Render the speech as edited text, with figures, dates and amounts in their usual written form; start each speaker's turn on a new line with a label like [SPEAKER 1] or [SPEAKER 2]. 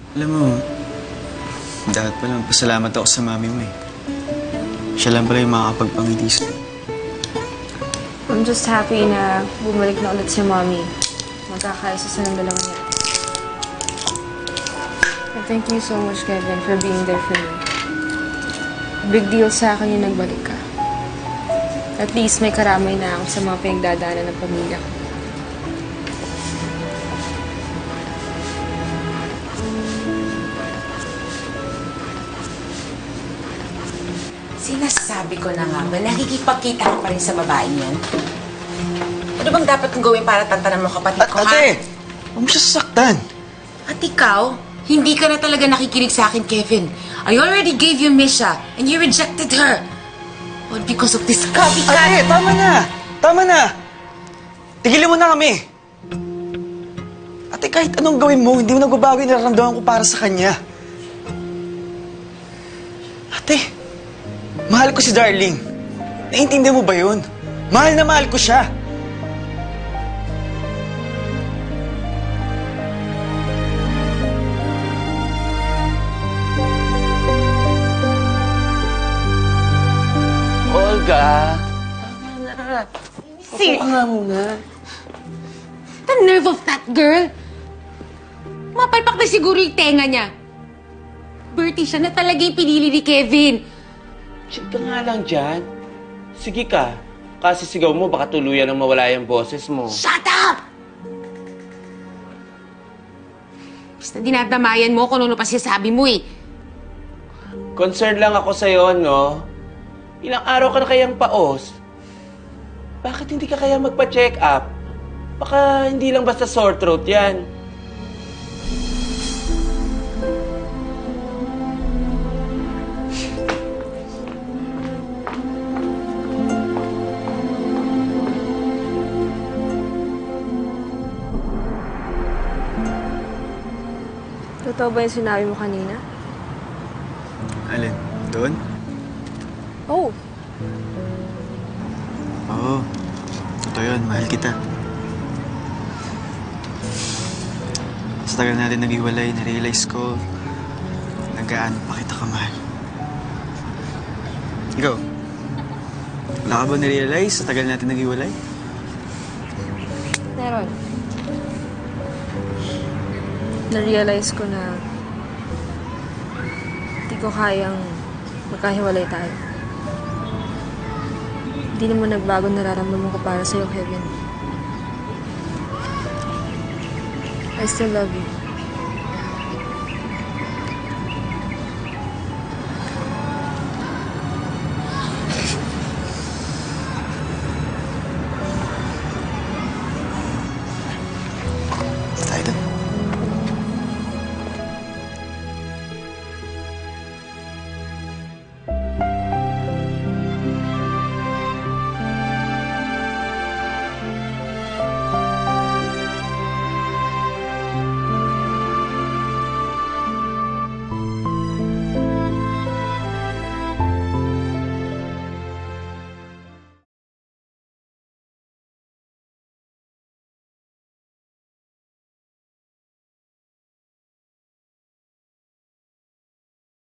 [SPEAKER 1] Alam mo, dapat palang pasalamat ako sa mami mo eh. Siya lang pala yung makakapagpangiti sa'yo.
[SPEAKER 2] I'm just happy na bumalik na ulit si Mommy. Magkakaisa sa ng dalawa niya. And thank you so much, Kevin, for being there for me. Big deal sa akin yung nagbalik ka. At least may karamay na ako sa mga pinagdadaanan ng pamilya ko.
[SPEAKER 3] Sinasabi ko na nga ba, nakikipagkita ka pa rin sa babaeng yan? Ano bang dapat kong gawin para tantanan mo kapatid ko, ha?
[SPEAKER 1] Ate! Huwag mo siya sasaktan.
[SPEAKER 3] At ikaw, hindi ka na talaga nakikinig sa akin, Kevin. I already gave you Misha, and you rejected her. All because of this copycat.
[SPEAKER 1] Ate, tama na! Tama na! Tigilan mo na kami! Ate, kahit anong gawin mo, hindi mo nagbabago yung nararamdaman ko para sa kanya. Ate, mahal ko si Darling. Naiintindihan mo ba yun? Mahal na mahal ko siya.
[SPEAKER 4] Olga! Tama na. Upo ka nga muna.
[SPEAKER 3] The nerve of that girl! Mapalpak na siguro yung tenga niya. Bertie, siya na talaga yung pinili ni Kevin.
[SPEAKER 4] Chill ka nga lang dyan. Sige ka. Kasi sigaw mo, baka tuluyan ang mawala yung boses mo.
[SPEAKER 3] Shut up! Basta dinadamayan mo kung ano pa sinasabi mo eh.
[SPEAKER 4] Concerned lang ako sa'yo, no? Ilang araw ka na kayang paos. Bakit hindi ka kaya magpa-check up? Baka hindi lang basta sore throat yan.
[SPEAKER 2] Totoo ba yung sinabi mo kanina?
[SPEAKER 1] Alin? Doon?
[SPEAKER 2] Oh,
[SPEAKER 1] Oo. Totoo yun. Mahal kita. Sa tagal natin nag-iwalay, na-realize ko nag-gaano pa kita kamahal. Ikaw? Wala ka ba na-realize sa tagal natin nag-iwalay?
[SPEAKER 2] meron. Na-realize ko na hindi ko kayang magkahiwalay tayo. Hindi naman nagbago nararamdaman ko para sa'yo, Kevin. I still love you.